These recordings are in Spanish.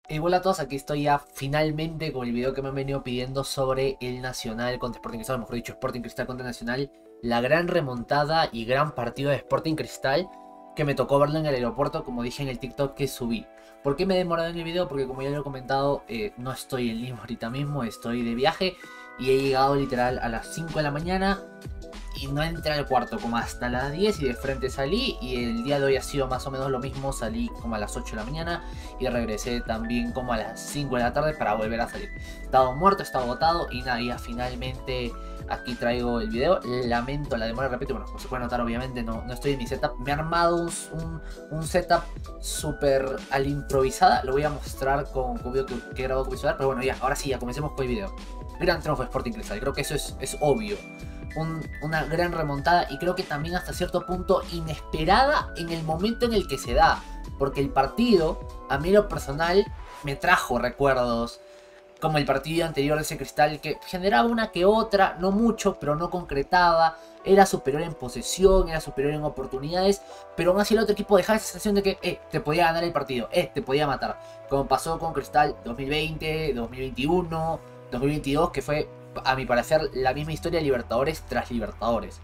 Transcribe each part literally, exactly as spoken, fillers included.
Y hola a todos, aquí estoy ya finalmente con el video que me han venido pidiendo sobre el Nacional contra Sporting Cristal, o mejor dicho, Sporting Cristal contra Nacional. La gran remontada y gran partido de Sporting Cristal que me tocó verlo en el aeropuerto, como dije en el TikTok que subí. ¿Por qué me he demorado en el video? Porque como ya lo he comentado, eh, no estoy en Lima ahorita mismo, estoy de viaje y he llegado literal a las cinco de la mañana. Y no entré al cuarto como hasta las diez y de frente salí. Y el día de hoy ha sido más o menos lo mismo. Salí como a las ocho de la mañana y regresé también como a las cinco de la tarde para volver a salir. Estaba muerto, estaba agotado y nada, ya finalmente aquí traigo el video. Lamento la demora, repito, bueno, como se puede notar obviamente no, no estoy en mi setup. Me he armado un, un, un setup súper al improvisada. Lo voy a mostrar con un video que, que he grabado con mi celular. Pero bueno, ya, ahora sí, ya comencemos con el video. Gran triunfo de Sporting Cristal, creo que eso es, es obvio. Un, una gran remontada y creo que también hasta cierto punto inesperada en el momento en el que se da, porque el partido a mí lo personal me trajo recuerdos como el partido anterior de ese Cristal, que generaba una que otra, no mucho, pero no concretaba, era superior en posesión, era superior en oportunidades, pero aún así el otro equipo dejaba esa sensación de que eh, te podía ganar el partido, eh, te podía matar, como pasó con Cristal dos mil veinte, dos mil veintiuno, dos mil veintidós, que fue a mi parecer la misma historia de Libertadores tras Libertadores.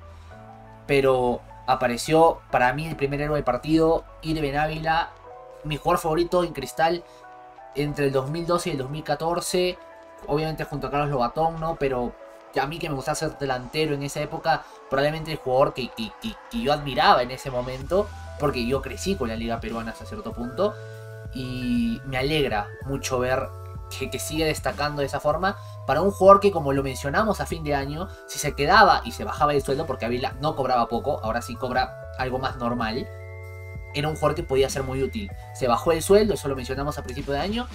Pero apareció para mí el primer héroe del partido, Irben Ávila, mi jugador favorito en Cristal entre el dos mil doce y el dos mil catorce, obviamente junto a Carlos Lobatón, ¿no? Pero a mí que me gustaba ser delantero en esa época, probablemente el jugador que, que, que, que yo admiraba en ese momento, porque yo crecí con la liga peruana hasta cierto punto, y me alegra mucho ver que, que sigue destacando de esa forma para un jugador que, como lo mencionamos a fin de año, si se quedaba y se bajaba el sueldo, porque Ávila no cobraba poco, ahora sí cobra algo más normal, era un jugador que podía ser muy útil. Se bajó el sueldo, eso lo mencionamos a principio de año,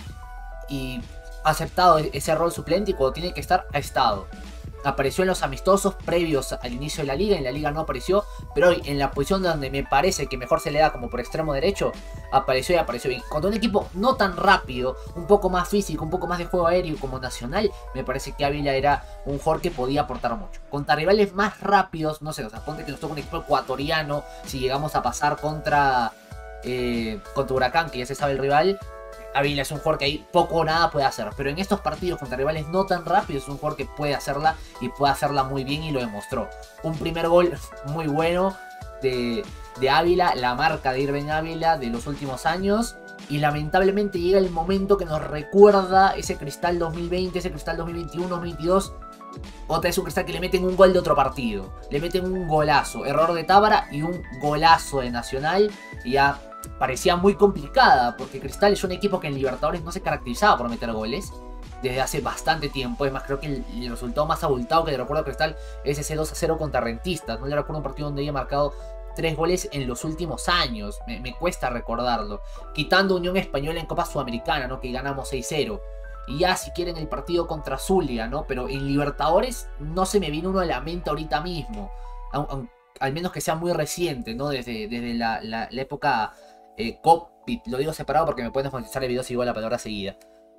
y ha aceptado ese rol suplente y cuando tiene que estar, ha estado. Apareció en los amistosos previos al inicio de la liga, en la liga no apareció, pero hoy en la posición donde me parece que mejor se le da, como por extremo derecho, apareció y apareció bien. Contra un equipo no tan rápido, un poco más físico, un poco más de juego aéreo como Nacional, me parece que Ávila era un jugador que podía aportar mucho. Contra rivales más rápidos, no sé, o sea, ponte que nos toca un equipo ecuatoriano, si llegamos a pasar contra, eh, contra Huracán, que ya se sabe el rival, Ávila es un jugador que ahí poco o nada puede hacer, pero en estos partidos contra rivales no tan rápidos es un jugador que puede hacerla y puede hacerla muy bien y lo demostró. Un primer gol muy bueno de, de Ávila, la marca de Irben Ávila de los últimos años, y lamentablemente llega el momento que nos recuerda ese Cristal dos mil veinte, ese Cristal dos mil veintiuno, dos mil veintidós. Otra es un Cristal que le meten un gol de otro partido, le meten un golazo, error de Tábara y un golazo de Nacional, y ya parecía muy complicada, porque Cristal es un equipo que en Libertadores no se caracterizaba por meter goles desde hace bastante tiempo. Es más, creo que el, el resultado más abultado que le recuerdo a Cristal es ese dos a cero contra Rentistas. No le recuerdo un partido donde haya marcado tres goles en los últimos años, me, me cuesta recordarlo, quitando Unión Española en Copa Sudamericana, ¿no? Que ganamos seis cero. Y ya si quieren el partido contra Zulia, ¿no? Pero en Libertadores no se me viene uno a la mente ahorita mismo, a, a, al menos que sea muy reciente, ¿no? Desde, desde la, la, la época eh, COVID, lo digo separado porque me pueden desmonetizar el video si digo la palabra seguida.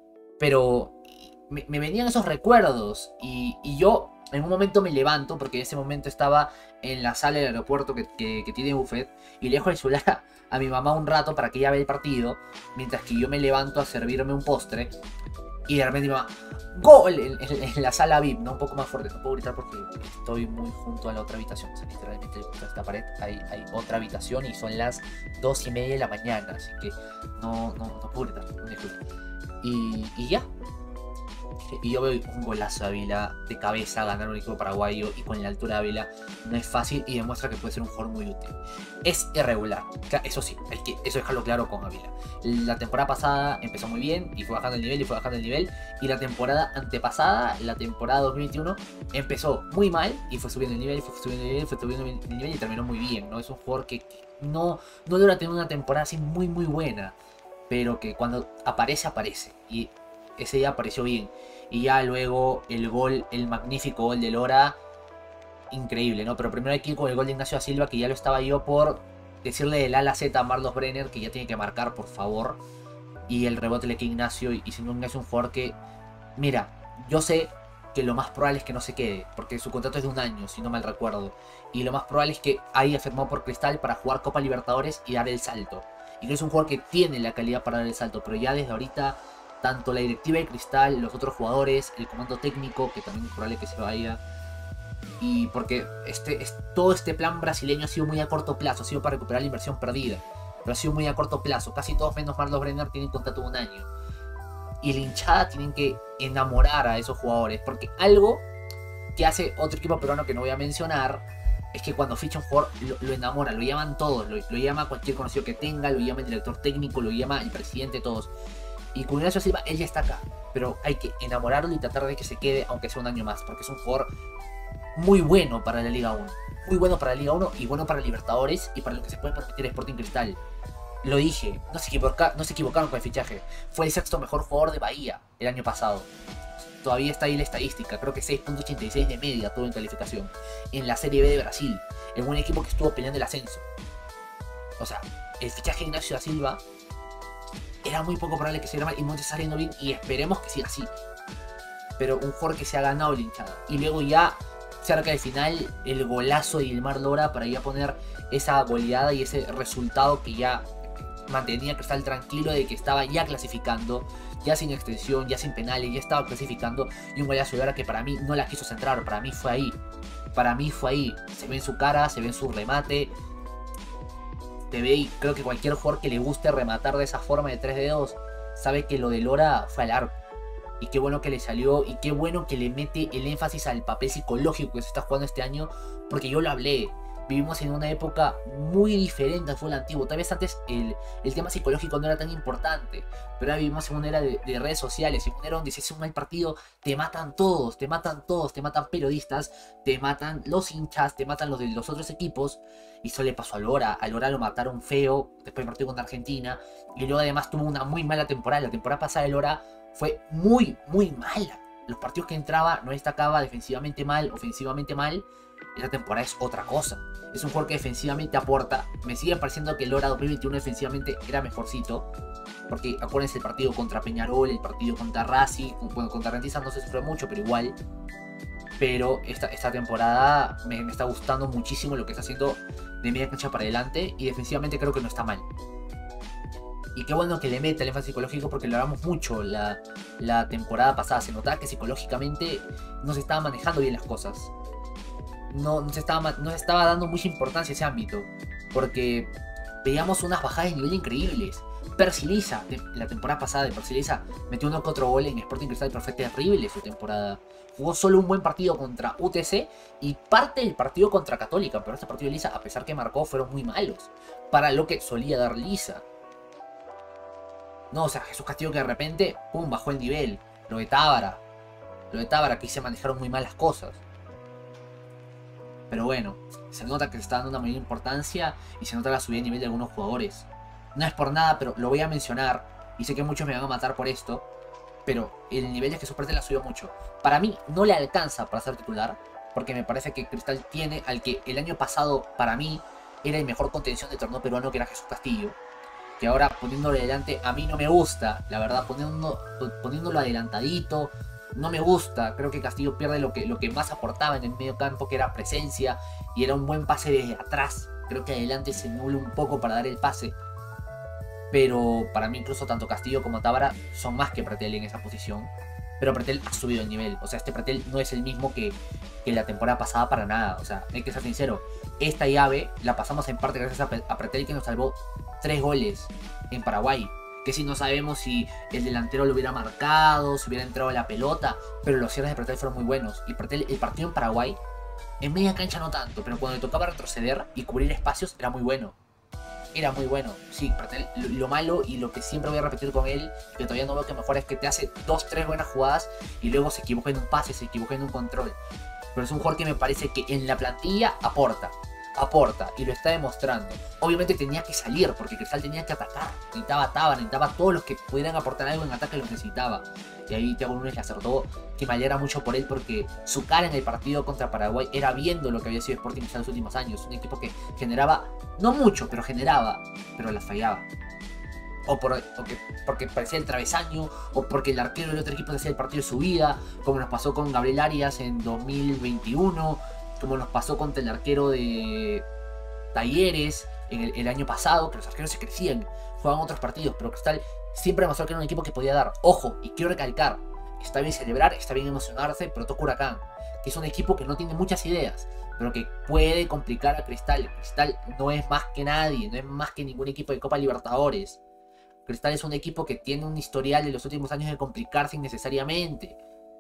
Pero me, me venían esos recuerdos y, y yo en un momento me levanto, porque en ese momento estaba en la sala del aeropuerto que, que, que tiene buffet, y le dejo el celular a, a mi mamá un rato para que ella vea el partido, mientras que yo me levanto a servirme un postre. Y de repente mi mamá, ¡gol! En, en, en la sala V I P, ¿no? Un poco más fuerte, no puedo gritar porque estoy muy junto a la otra habitación. O sea, literalmente junto a esta pared hay, hay otra habitación y son las dos y media de la mañana. Así que no, no, no puedo gritar, no disculpe. Y, y ya. Y yo veo un golazo de Ávila de cabeza, ganar un equipo paraguayo y con la altura de Ávila no es fácil y demuestra que puede ser un jugador muy útil. Es irregular, eso sí, hay que eso dejarlo claro con Ávila. La temporada pasada empezó muy bien y fue bajando el nivel y fue bajando el nivel, y la temporada antepasada, la temporada dos mil veintiuno, empezó muy mal y fue subiendo el nivel, y fue subiendo el nivel, fue subiendo el nivel y terminó muy bien, ¿no? Es un jugador que no, no logra tener una temporada así muy muy buena, pero que cuando aparece, aparece, y ese día apareció bien. Y ya luego el gol, el magnífico gol de Lora, increíble, ¿no? Pero primero hay que ir con el gol de Ignacio da Silva, que ya lo estaba yo por decirle del ala Z a Marlos Brenner, que ya tiene que marcar, por favor. Y el rebote le queda a Ignacio, y, y si no, es un jugador que, mira, yo sé que lo más probable es que no se quede, porque su contrato es de un año, si no mal recuerdo. Y lo más probable es que haya firmado por Cristal para jugar Copa Libertadores y dar el salto. Y que es un jugador que tiene la calidad para dar el salto, pero ya desde ahorita tanto la directiva de Cristal, los otros jugadores, el comando técnico, que también es probable que se vaya. Y porque este, es, todo este plan brasileño ha sido muy a corto plazo, ha sido para recuperar la inversión perdida. Pero ha sido muy a corto plazo. Casi todos menos Marlos Brenner tienen contrato de un año. Y la hinchada tienen que enamorar a esos jugadores. Porque algo que hace otro equipo peruano que no voy a mencionar es que cuando ficha un jugador lo, lo enamora, lo llaman todos, lo, lo llama cualquier conocido que tenga, lo llama el director técnico, lo llama el presidente, todos. Y con Ignacio Silva, él ya está acá. Pero hay que enamorarlo y tratar de que se quede, aunque sea un año más. Porque es un jugador muy bueno para la Liga uno. Muy bueno para la Liga uno y bueno para Libertadores y para lo que se puede permitir Sporting Cristal. Lo dije, no se, equivoca, no se equivocaron con el fichaje. Fue el sexto mejor jugador de Bahía el año pasado. Todavía está ahí la estadística, creo que seis punto ochenta y seis de media todo en calificación. En la Serie B de Brasil, en un equipo que estuvo peleando el ascenso. O sea, el fichaje de Ignacio da Silva era muy poco probable que se mal y Montes saliendo bien y esperemos que siga así. Pero un jugador que se ha ganado la hinchada. Y luego ya cerca del final el golazo de Ilmar Lora para ya poner esa goleada y ese resultado que ya mantenía a Cristal tranquilo de que estaba ya clasificando, ya sin extensión, ya sin penales, ya estaba clasificando, y un golazo de Lora que para mí no la quiso centrar, para mí fue ahí, para mí fue ahí, se ve en su cara, se ve en su remate, te ve y creo que cualquier jugador que le guste rematar de esa forma de tres dedos, sabe que lo de Lora fue al arco. Y qué bueno que le salió y qué bueno que le mete el énfasis al papel psicológico que se está jugando este año. Porque yo lo hablé, vivimos en una época muy diferente al fútbol antiguo. Tal vez antes el, el tema psicológico no era tan importante, pero ahora vivimos en una era de, de redes sociales, en una era donde si hace un mal partido te matan todos, te matan todos, te matan periodistas, te matan los hinchas, te matan los de los otros equipos. Y eso le pasó a Lora, a Lora lo mataron feo después del partido contra Argentina. Y luego además tuvo una muy mala temporada, la temporada pasada de Lora fue muy, muy mala. Los partidos que entraba no destacaba, defensivamente mal, ofensivamente mal. Esta temporada es otra cosa. Es un jugador que defensivamente aporta. Me sigue pareciendo que Lora dos mil veintiuno defensivamente era mejorcito. Porque acuérdense el partido contra Peñarol, el partido contra Racing, bueno, contra Rentistas no se sufrió mucho, pero igual. Pero esta, esta temporada me, me está gustando muchísimo lo que está haciendo de media cancha para adelante. Y defensivamente creo que no está mal. Y qué bueno que le mete el énfasis psicológico porque lo hablamos mucho la, la temporada pasada. Se notaba que psicológicamente no se estaban manejando bien las cosas. No, no, se estaba, no se estaba dando mucha importancia a ese ámbito. Porque veíamos unas bajadas de nivel increíbles. Percy Liza, la temporada pasada de Percy Liza, metió uno que otro gol en Sporting Cristal, pero fue terrible su temporada. Jugó solo un buen partido contra U T C y parte del partido contra Católica. Pero este partido de Liza, a pesar que marcó, fueron muy malos para lo que solía dar Liza. No, o sea, Jesús Castillo que de repente, pum, bajó el nivel. Lo de Tábara. Lo de Tábara, que se manejaron muy mal las cosas. Pero bueno, se nota que se está dando una mayor importancia y se nota la subida de nivel de algunos jugadores. No es por nada, pero lo voy a mencionar. Y sé que muchos me van a matar por esto. Pero el nivel de Jesús Pretel la subió mucho. Para mí no le alcanza para ser titular. Porque me parece que Cristal tiene al que el año pasado, para mí, era el mejor contención de torneo peruano, que era Jesús Castillo. Que ahora poniéndolo adelante a mí no me gusta, la verdad, poniendo, poniéndolo adelantadito, no me gusta. Creo que Castillo pierde lo que, lo que más aportaba en el medio campo, que era presencia, y era un buen pase desde atrás. Creo que adelante se nubla un poco para dar el pase. Pero para mí incluso tanto Castillo como Tábara son más que Pretel en esa posición. Pero Pretel ha subido el nivel, o sea, este Pretel no es el mismo que, que la temporada pasada para nada. O sea, hay que ser sincero, esta llave la pasamos en parte gracias a, a Pretel, que nos salvó tres goles en Paraguay. Que si no sabemos si el delantero lo hubiera marcado, si hubiera entrado la pelota, pero los cierres de Pretel fueron muy buenos. Y Pretel, el partido en Paraguay, en media cancha no tanto, pero cuando le tocaba retroceder y cubrir espacios era muy bueno. Era muy bueno. Sí, Pretel, lo, lo malo y lo que siempre voy a repetir con él, que todavía no veo que mejor, es que te hace dos, tres buenas jugadas y luego se equivoca en un pase, se equivoca en un control. Pero es un jugador que me parece que en la plantilla aporta. Aporta y lo está demostrando. Obviamente tenía que salir porque Cristal tenía que atacar. Necesitaba Tábara, necesitaba todos los que pudieran aportar algo en ataque, los necesitaba. Y ahí Thiago Núñez le acertó, que me alegra mucho por él porque su cara en el partido contra Paraguay era viendo lo que había sido Sporting Cristal en los últimos años. Un equipo que generaba, no mucho, pero generaba, pero la fallaba. O, por, o que, porque parecía el travesaño, o porque el arquero del otro equipo hacía el partido de su vida, como nos pasó con Gabriel Arias en dos mil veintiuno. Como nos pasó contra el arquero de Talleres en el, el año pasado, que los arqueros se crecían, jugaban otros partidos, pero Cristal siempre demostró que era un equipo que podía dar. Ojo, y quiero recalcar, está bien celebrar, está bien emocionarse, pero toca Huracán, que es un equipo que no tiene muchas ideas, pero que puede complicar a Cristal. Cristal no es más que nadie, no es más que ningún equipo de Copa Libertadores. Cristal es un equipo que tiene un historial de los últimos años de complicarse innecesariamente.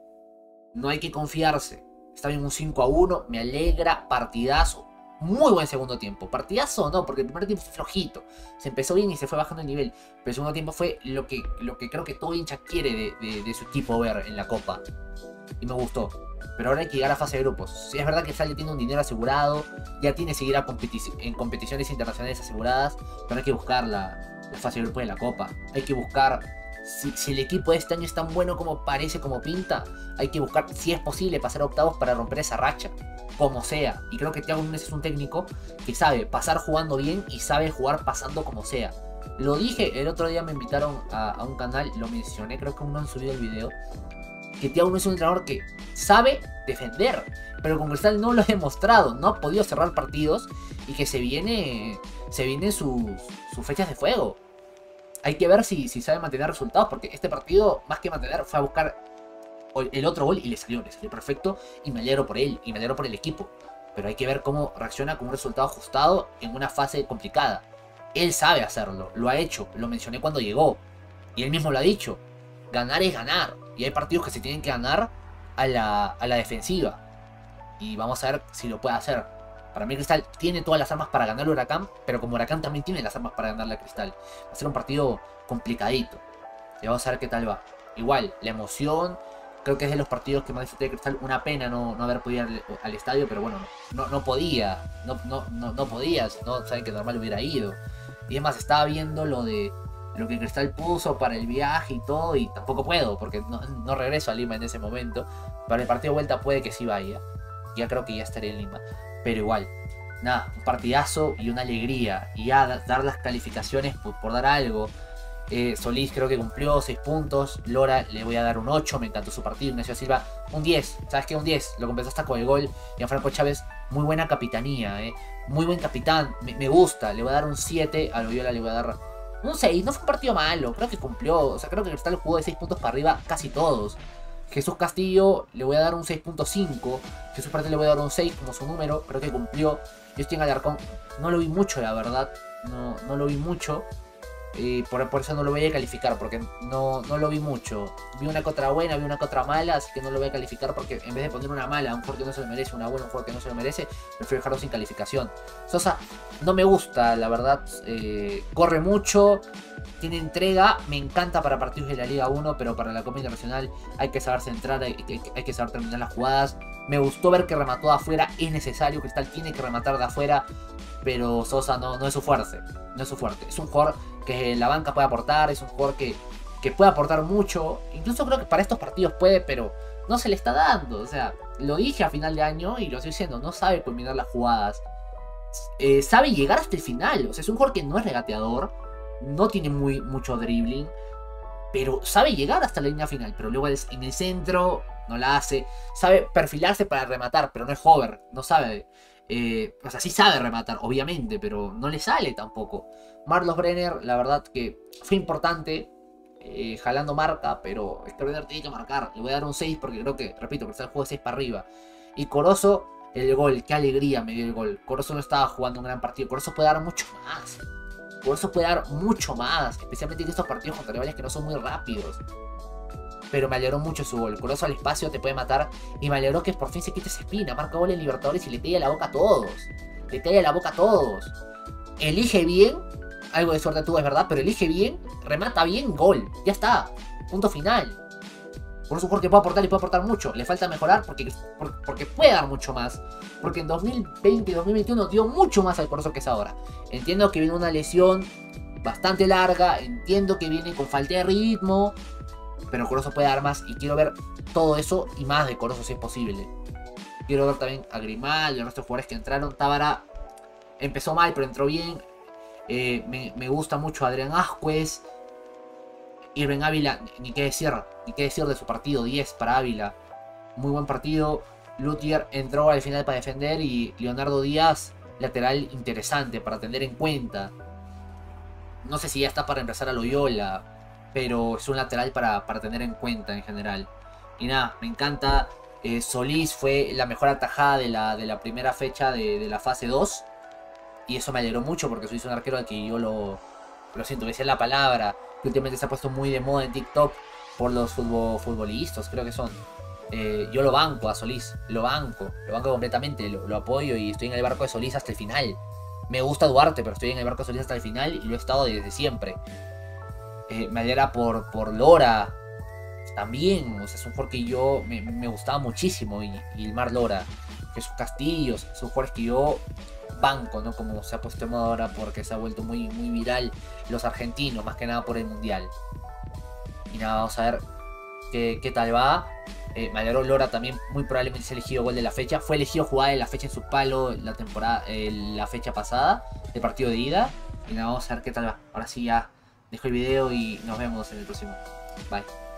No hay que confiarse. Está bien un cinco a uno, me alegra, partidazo. Muy buen segundo tiempo. Partidazo no, porque el primer tiempo fue flojito. Se empezó bien y se fue bajando el nivel. Pero el segundo tiempo fue lo que, lo que creo que todo hincha quiere de, de, de su equipo ver en la Copa. Y me gustó. Pero ahora hay que llegar a fase de grupos. Sí, es verdad que Cristal ya tiene un dinero asegurado. Ya tiene que seguir a competi en competiciones internacionales aseguradas. Pero hay que buscar la, la fase de grupos de la Copa. Hay que buscar... Si, si el equipo de este año es tan bueno como parece, como pinta, hay que buscar, si es posible, pasar a octavos para romper esa racha, como sea. Y creo que Thiago Núñez es un técnico que sabe pasar jugando bien y sabe jugar pasando como sea. Lo dije, el otro día me invitaron a, a un canal, lo mencioné, creo que aún no han subido el video, que Thiago Núñez es un entrenador que sabe defender, pero con Cristal no lo ha demostrado, no ha podido cerrar partidos y que se viene, se vienen sus, sus fechas de fuego. Hay que ver si, si sabe mantener resultados, porque este partido, más que mantener, fue a buscar el otro gol y le salió, le salió perfecto, y me alegro por él, y me alegro por el equipo. Pero hay que ver cómo reacciona con un resultado ajustado en una fase complicada. Él sabe hacerlo, lo ha hecho, lo mencioné cuando llegó, y él mismo lo ha dicho. Ganar es ganar, y hay partidos que se tienen que ganar a la, a la defensiva. Y vamos a ver si lo puede hacer. Para mí Cristal tiene todas las armas para ganar al Huracán, pero como Huracán también tiene las armas para ganarle a Cristal. Va a ser un partido complicadito. Y vamos a ver qué tal va. Igual, la emoción, creo que es de los partidos que más disfruté de Cristal. Una pena no, no haber podido ir al, al estadio, pero bueno, no, no podía. No, no, no, no podía, si no, saben que normal hubiera ido. Y además estaba viendo lo de lo que Cristal puso para el viaje y todo, y tampoco puedo, porque no, no regreso a Lima en ese momento. Para el partido de vuelta puede que sí vaya. Ya creo que ya estaré en Lima. Pero igual, nada, un partidazo y una alegría. Y ya dar las calificaciones por, por dar algo. Eh, Solís creo que cumplió seis puntos. Lora le voy a dar un ocho, me encantó su partido. Ignacio Silva, un diez. ¿Sabes qué? Un diez. Lo compensó hasta con el gol. Y a Franco Chávez, muy buena capitanía. Eh. Muy buen capitán. Me, me gusta. Le voy a dar un siete. A Loyola le voy a dar un seis. No fue un partido malo. Creo que cumplió. O sea, creo que Cristal jugó de seis puntos para arriba casi todos. Jesús Castillo le voy a dar un seis punto cinco. Jesús Pérez le voy a dar un seis como su número. Creo que cumplió. Justin Alarcón no lo vi mucho, la verdad. No, no lo vi mucho. Y por, por eso no lo voy a calificar. Porque no, no lo vi mucho. Vi una contra buena, vi una contra mala. Así que no lo voy a calificar porque en vez de poner una mala, un jugador que no se lo merece, una buena, un jugador que no se lo merece, prefiero dejarlo sin calificación. Sosa no me gusta, la verdad. Eh, corre mucho. Tiene entrega, me encanta para partidos de la Liga uno, pero para la Copa Internacional hay que saber centrar, hay, hay, hay que saber terminar las jugadas. Me gustó ver que remató de afuera, es necesario, Cristal tiene que rematar de afuera, pero Sosa no, no es su fuerte, no es su fuerte. Es un jugador que la banca puede aportar, es un jugador que, que puede aportar mucho, incluso creo que para estos partidos puede, pero no se le está dando. O sea, lo dije a final de año y lo estoy diciendo, no sabe culminar las jugadas, eh, sabe llegar hasta el final. O sea, es un jugador que no es regateador, no tiene muy, mucho dribbling, pero sabe llegar hasta la línea final. Pero luego en el centro no la hace. Sabe perfilarse para rematar, pero no es hover, no sabe. Eh, o sea, sí sabe rematar, obviamente, pero no le sale tampoco. Marlos Brenner, la verdad que fue importante, eh, jalando marca, pero este Brenner tiene que marcar. Le voy a dar un seis porque creo que, repito, que está el juego de seis para arriba. Y Corozo, el gol, qué alegría me dio el gol. Corozo no estaba jugando un gran partido. Corozo puede dar mucho más. Por eso puede dar mucho más, especialmente en estos partidos contra rivales que no son muy rápidos. Pero me alegró mucho su gol. Corozo al espacio te puede matar. Y me alegró que por fin se quite esa espina. Marca gol en Libertadores y le talla la boca a todos. Le talla la boca a todos. Elige bien. Algo de suerte tuvo, es verdad. Pero elige bien. Remata bien. Gol. Ya está. Punto final. Por eso es un jugador que puede aportar y puede aportar mucho. Le falta mejorar porque, porque puede dar mucho más. Porque en dos mil veinte y dos mil veintiuno dio mucho más al Corozo que es ahora. Entiendo que viene una lesión bastante larga. Entiendo que viene con falta de ritmo. Pero Corozo puede dar más. Y quiero ver todo eso y más de Corozo si es posible. Quiero ver también a Grimal y a nuestros jugadores que entraron. Tábara empezó mal pero entró bien. Eh, me, me gusta mucho Adrián Ascuez. Irving Ávila, ni qué decir, ni qué decir de su partido, diez para Ávila. Muy buen partido. Lutier entró al final para defender y Leonardo Díaz, lateral interesante para tener en cuenta. No sé si ya está para reemplazar a Loyola. pero es un lateral para, para tener en cuenta en general. Y nada, me encanta. Eh, Solís fue la mejor atajada de la, de la primera fecha de, de la fase dos. Y eso me alegró mucho porque Solís es un arquero al que yo lo, lo siento, me decía la palabra, que últimamente se ha puesto muy de moda en TikTok por los futbol, futbolistas, creo que son. Eh, yo lo banco a Solís, lo banco, lo banco completamente, lo, lo apoyo y estoy en el barco de Solís hasta el final. Me gusta Duarte, pero estoy en el barco de Solís hasta el final y lo he estado desde siempre. Eh, me alegra por, por Lora también, o sea, es un jugador que yo me, me gustaba muchísimo, y, y el Mar Lora, Jesús Castillos, son jugadores que yo banco, ¿no? Como se ha puesto de moda ahora porque se ha vuelto muy, muy viral los argentinos, más que nada por el mundial. Y nada, vamos a ver qué, qué tal va. Eh, me alegró Lora también, muy probablemente es elegido gol de la fecha. Fue elegido jugada de la fecha en su palo la temporada, eh, la fecha pasada, del partido de ida. Y nada, vamos a ver qué tal va. Ahora sí ya dejo el video y nos vemos en el próximo. Bye.